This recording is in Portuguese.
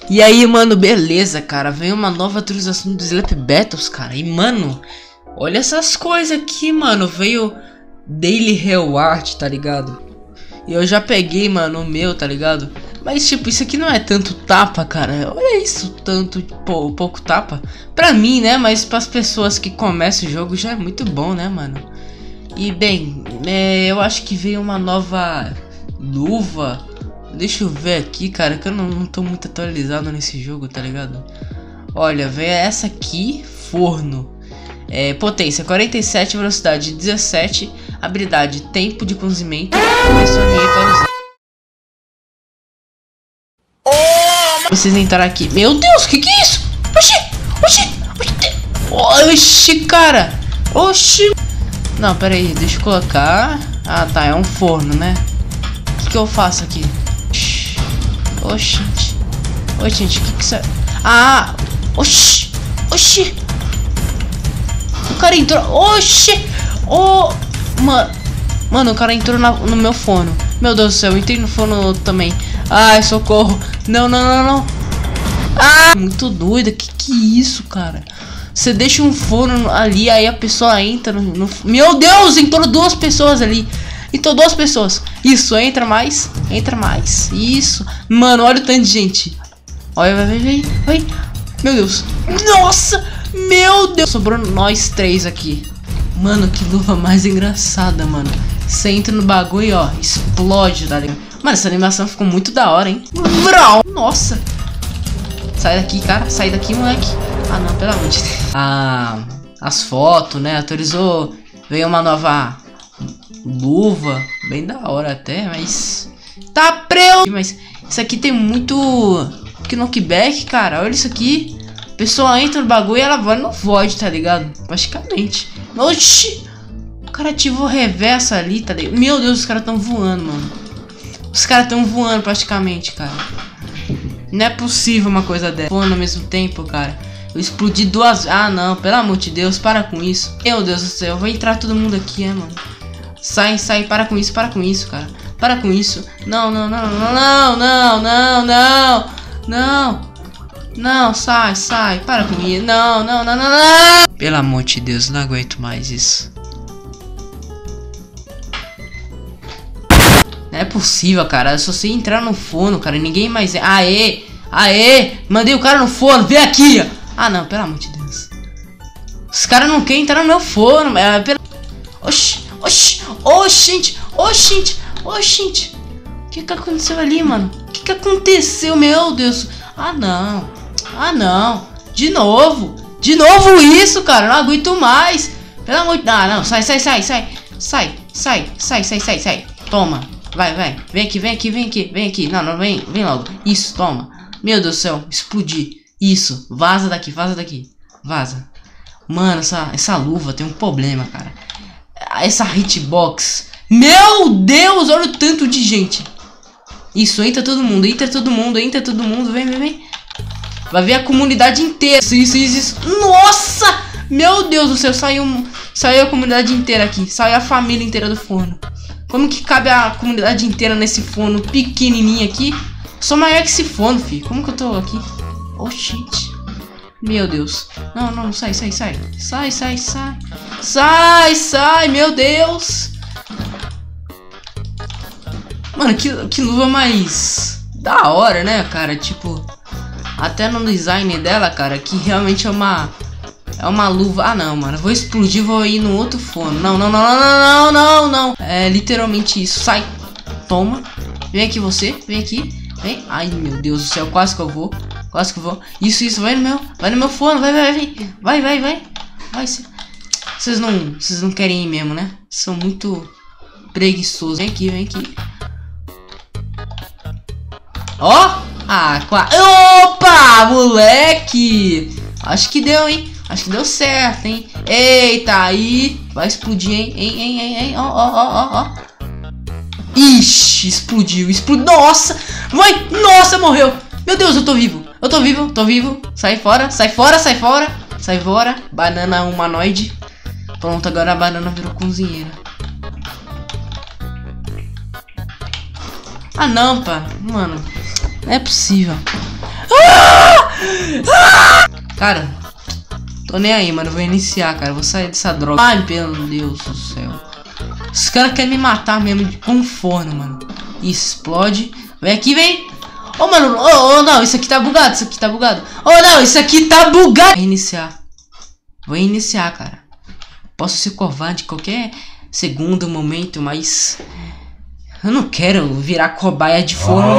E aí, mano, beleza, cara. Veio uma nova atualização do Sleep Battles, cara. E, mano, olha essas coisas aqui, mano. Veio Daily Reward, tá ligado? E eu já peguei, mano, o meu, tá ligado? Mas, tipo, isso aqui não é tanto tapa, cara. Olha isso, tanto, pouco tapa. Pra mim, né? Mas pras pessoas que começam o jogo já é muito bom, né, mano? E, bem, eu acho que veio uma nova luva. Deixa eu ver aqui, cara, que eu não tô muito atualizado nesse jogo, tá ligado? Olha, veio essa aqui, forno. Potência 47, velocidade 17, habilidade tempo de cozimento. Pressione para usar. Vocês entraram aqui. Meu Deus, que é isso? Oxi, cara. Oxi. Não, pera aí, deixa eu colocar. Ah, tá, é um forno, né? O que eu faço aqui? Oxi. Oxi, o que isso é? Ah, oxi. O cara entrou. Oxi. Mano, o cara entrou no meu forno. Meu Deus do céu, eu entrei no forno também. Ai, socorro. Não. Ah, muito doido. Que é isso, cara? Você deixa um forno ali, aí a pessoa entra no... Meu Deus, entrou duas pessoas ali. Entrou duas pessoas. Isso, entra mais. Isso. Mano, olha o tanto de gente. Olha, vai. Meu Deus. Nossa, meu Deus. Sobrou nós três aqui. Mano, que luva mais engraçada, mano. Você entra no bagulho e, ó, explode, tá ligado? Mano, essa animação ficou muito da hora, hein? Nossa. Sai daqui, cara. Sai daqui, moleque. Ah, não, pelo amor de Deus. As fotos, né? Atualizou. Veio uma nova luva. Bem da hora até, mas... Tá preso. Mas isso aqui tem muito... knockback, cara. Olha isso aqui. A pessoa entra no bagulho e ela vai no void, tá ligado? Praticamente. Oxi. O cara ativou o reverso ali, tá ligado? Meu Deus, os caras tão voando, mano. Os caras tão voando praticamente, cara. Não é possível uma coisa dessa. Voando ao mesmo tempo, cara. Eu explodi duas... Ah, não. Pelo amor de Deus, para com isso. Meu Deus do céu. Vai entrar todo mundo aqui, mano. Sai. Para com isso, cara. Para com isso. Não. Não, sai. Para com isso. Não. Pelo amor de Deus, não aguento mais isso. Não é possível, cara. É só você entrar no forno, cara. Ninguém mais... Aê! Mandei o cara no forno. Vem aqui! Ah, não. Pelo amor de Deus. Os caras não querem entrar no meu forno. Oxi. O que aconteceu ali, mano? O que aconteceu? Meu Deus. Ah, não. De novo isso, cara. Não aguento mais. Pelo amor de... Ah, não. Sai. Sai. Toma. Vai. Vem aqui. Não, vem logo. Isso, toma. Meu Deus do céu. Explodi. Isso. Vaza daqui. Vaza. Mano, essa luva tem um problema, cara. Essa hitbox. Meu Deus, olha o tanto de gente. Isso, entra todo mundo. Vem. Vai ver a comunidade inteira. Isso. Nossa! Meu Deus do céu, saiu a comunidade inteira aqui. Saiu a família inteira do forno. Como que cabe a comunidade inteira nesse forno pequenininho aqui? Sou maior que esse forno, filho. Como que eu tô aqui? Oh, gente. Meu Deus. Não, sai. Sai, meu Deus. Mano, que luva mais da hora, né, cara? Tipo, até no design dela, cara, que realmente é uma luva. Ah, não, mano. Vou explodir, vou ir no outro forno. Não. É literalmente isso. Sai. Toma. Vem aqui você. Vem. Ai, meu Deus do céu. Quase que eu vou. Isso. Vai no meu forno. Vai. Vocês não querem ir mesmo, né? São muito preguiçosos. Vem aqui. Ó. Opa, moleque. Acho que deu, hein? Acho que deu certo, hein? Eita, aí. Vai explodir, hein? Ó. Ixi, explodiu. Nossa! Vai! Nossa, morreu! Meu Deus, eu tô vivo. Sai fora. Banana humanoide. Pronto, agora a banana virou cozinheira. Ah, não, pá. Mano, não é possível. Ah! Cara, tô nem aí, mano. Vou iniciar, cara. Vou sair dessa droga. Ai, pelo Deus do céu. Os caras querem me matar mesmo com um forno, mano. Explode. Vem aqui, vem. Ô, mano. Ô, não. Isso aqui tá bugado. Isso aqui tá bugado. Ô, não. Isso aqui tá bugado. Vou iniciar. Vou iniciar, cara. Posso ser covarde em qualquer segundo, momento, mas... eu não quero virar cobaia de forno.